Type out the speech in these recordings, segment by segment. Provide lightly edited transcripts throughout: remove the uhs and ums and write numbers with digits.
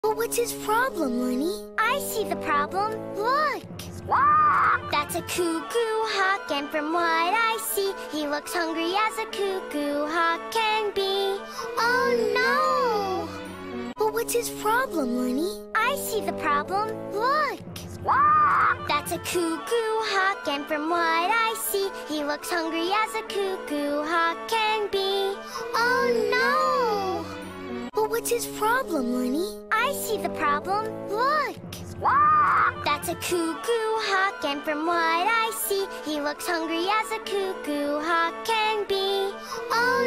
But what's his problem, Lenny? I see the problem. Look! That's a cuckoo hawk, and from what I see, he looks hungry as a cuckoo hawk can be. Oh no! But what's his problem, Lenny? I see the problem. Look! That's a cuckoo hawk, and from what I see, he looks hungry as a cuckoo hawk can be. Oh no! But what's his problem, Lenny? I see the problem. Look! That's a cuckoo hawk, and from what I see, he looks hungry as a cuckoo hawk can be. Oh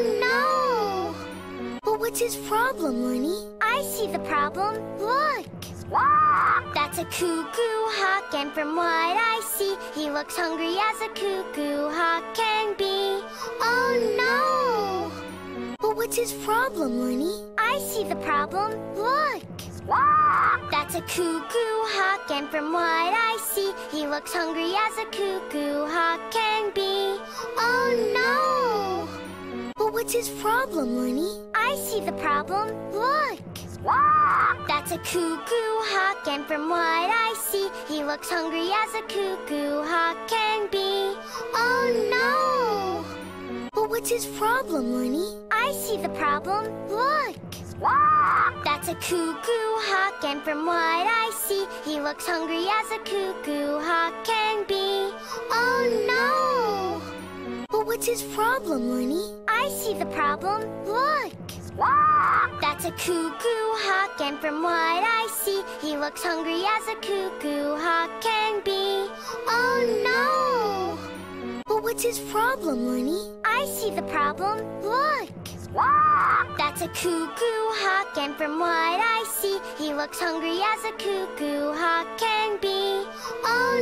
no! But what's his problem, Lenny? I see the problem. Look! That's a cuckoo hawk, and from what I see, he looks hungry as a cuckoo hawk can be. Oh no! But what's his problem, Lenny? I see the problem. Look! That's a cuckoo hawk, and from what I see, he looks hungry as a cuckoo hawk can be. Oh no! But what's his problem, Lenny? I see the problem. Look! That's a cuckoo hawk, and from what I see, he looks hungry as a cuckoo hawk can be. Oh no! But what's his problem, Lenny? I see the problem. Look! That's a cuckoo hawk, and from what I see, he looks hungry as a cuckoo hawk can be. Oh no! But what's his problem, Lenny? I see the problem. Look! That's a cuckoo hawk, and from what I see, he looks hungry as a cuckoo hawk can be. Oh no! But what's his problem, Lenny? I see the problem. Look! That's a cuckoo hawk, and from what I see, he looks hungry as a cuckoo hawk can be. Oh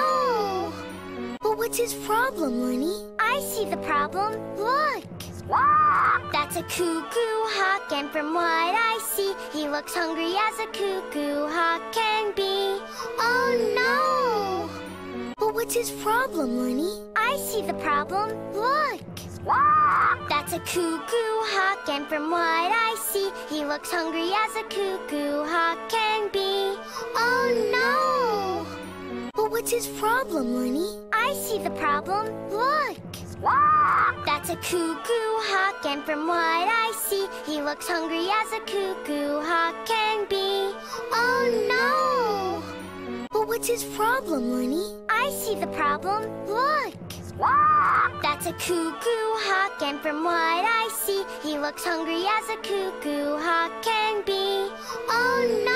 no! But what's his problem, Lenny? I see the problem. Look! That's a cuckoo hawk, and from what I see, he looks hungry as a cuckoo hawk can be. Oh no! But what's his problem, Lenny? I see the problem. Look! That's a cuckoo hawk, and from what I see, he looks hungry as a cuckoo hawk can be. Oh no! But what's his problem, Lenny? I see the problem. Look! That's a cuckoo hawk, and from what I see, he looks hungry as a cuckoo hawk can be. Oh no! But what's his problem, Lenny? I see the problem. Look! That's a cuckoo hawk, and from what I see, he looks hungry as a cuckoo hawk can be. Oh no!